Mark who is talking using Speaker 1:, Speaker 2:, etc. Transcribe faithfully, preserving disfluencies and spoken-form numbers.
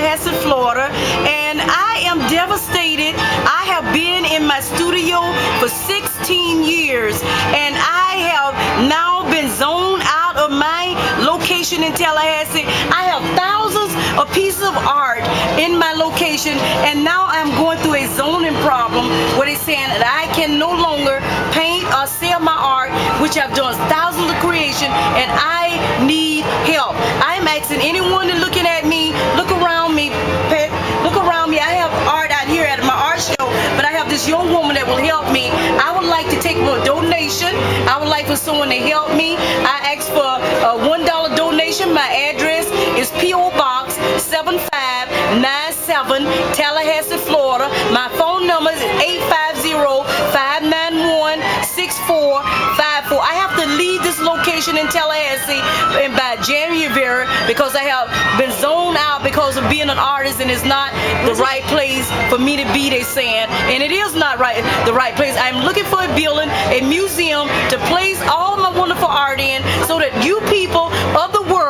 Speaker 1: Tallahassee, Florida, and I am devastated. I have been in my studio for sixteen years, and I have now been zoned out of my location in Tallahassee. I have thousands of pieces of art in my location, and now I'm going through a zoning problem where they're saying that I can no longer paint or sell my art, which I've done thousands of creation, and I need help. I'm asking anyone that's looking at me, look around me, look around me. I have art out here at my art show, but I have this young woman that will help me. I would like to take a donation. I would like for someone to help me. I asked for a one dollar donation. My address is P O Box seven five nine seven, Tallahassee, Florida. My phone number is eight five zero, five nine one, six four five four. I have to leave this location in Tallahassee and by January because I have been zoned out because of being an artist, and it's not the right place for me to be, they saying. And it is not right, the right place. I'm looking for a building, a museum to place all my wonderful art in so that you people of the world